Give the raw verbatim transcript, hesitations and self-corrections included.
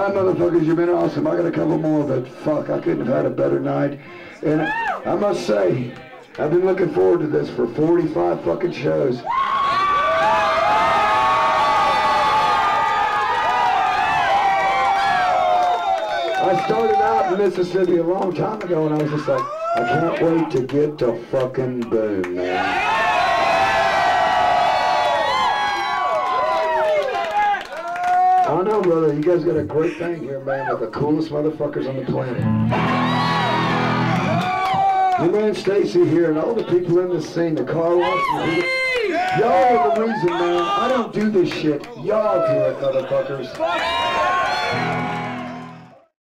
Alright, motherfuckers, you've been awesome. I got a couple more, but fuck, I couldn't have had a better night. And I must say, I've been looking forward to this for forty-five fucking shows. I started out in Mississippi a long time ago, and I was just like, I can't wait to get to fucking Boone, man. I know, brother, you guys got a great thing here, man, with the coolest motherfuckers on the planet. Your man Stacy here, and all the people in this scene, the car wash, y'all are the reason, man. I don't do this shit. Y'all do it, motherfuckers.